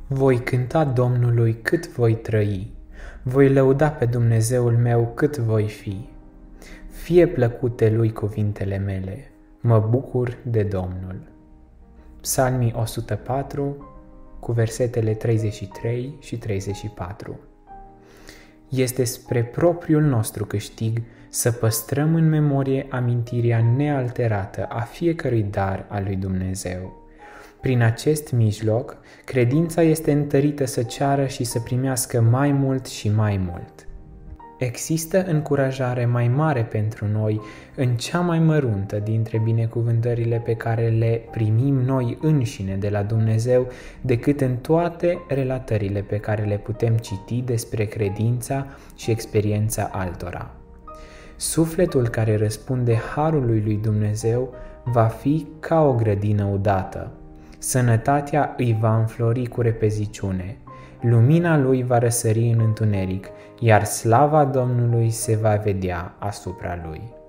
Voi cânta Domnului cât voi trăi, voi lăuda pe Dumnezeul meu cât voi fi. Fie plăcute lui cuvintele mele, mă bucur de Domnul. Psalmii 104, cu versetele 33 și 34. Este spre propriul nostru câștig să păstrăm în memorie amintirea nealterată a fiecărui dar al lui Dumnezeu. Prin acest mijloc, credința este întărită să ceară și să primească mai mult și mai mult. Există încurajare mai mare pentru noi în cea mai măruntă dintre binecuvântările pe care le primim noi înșine de la Dumnezeu decât în toate relatările pe care le putem citi despre credința și experiența altora. Sufletul care răspunde harului lui Dumnezeu va fi ca o grădină udată. Sănătatea îi va înflori cu repeziciune, lumina lui va răsări în întuneric, iar slava Domnului se va vedea asupra lui.